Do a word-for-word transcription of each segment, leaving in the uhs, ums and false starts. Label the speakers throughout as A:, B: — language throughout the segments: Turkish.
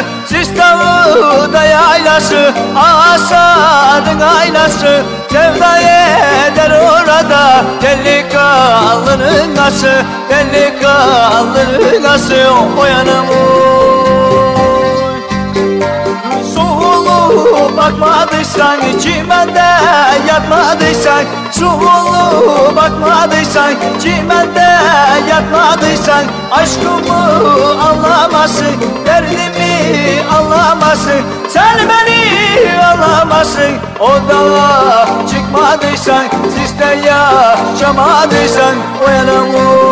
A: Sistav'da yaylası, Asar'ın aylası, sevda eder orada delikanlının ası, delikanlının ası. O yanım sulu bakmadıysan, çimende yatmadıysan, sulu bakmadıysan, çimende yatmadıysan, aşkımı anlamasın, derdimi anlamasın, sen beni anlamasın. O dağa çıkmadıysan, siste yaşamadıysan, o yanımı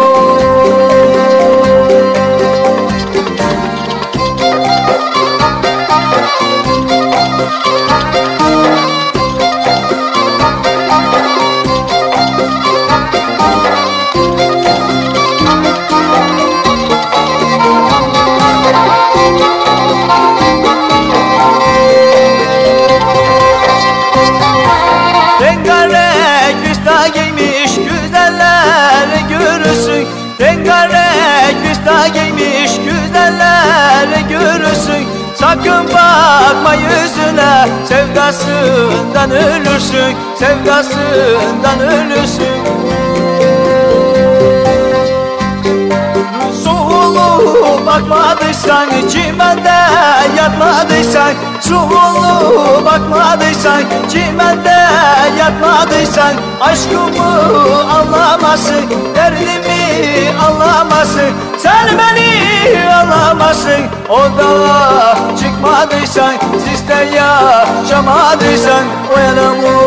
A: giymiş güzeller görürsün, rengarenk vista giymiş güzeller görürsün. Sakın bakma yüzüne, sevdasından ölürsün, sevdasından ölürsün. Sulu bakmadıysan, çimende yatmadıysan, sulu bakmadıysan, çimende yatmadıysan, aşkımı anlamasın, derdimi anlamasın, sen beni anlamasın. O dağa çıkmadıysan, siste yaşamadıysan, o yanımı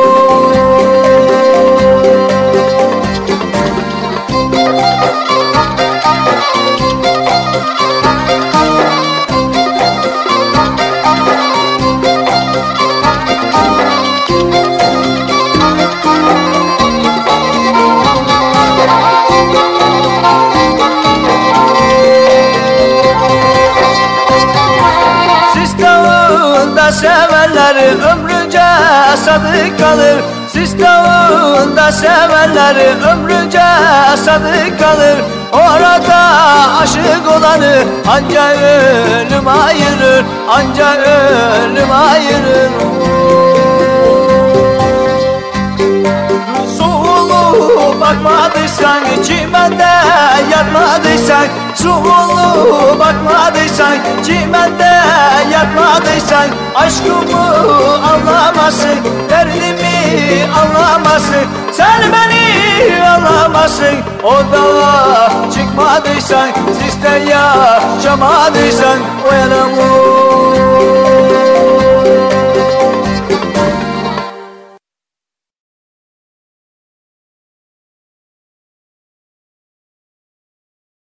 A: sevenler ömrünce sadık kalır, Sistav'ında sevenler ömrünce sadık kalır. Orada aşık olanı anca ölüm ayırır, anca ölüm ayırır. Sulu bakmadıysan, çimende yatmadıysan, sulu bakmadıysan, çimende yatmadıysan, aşkımı anlamasın, derdimi anlamasın, sen beni anlamasın. O dağa çıkmadıysan, siste yaşamadıysan, o yanımı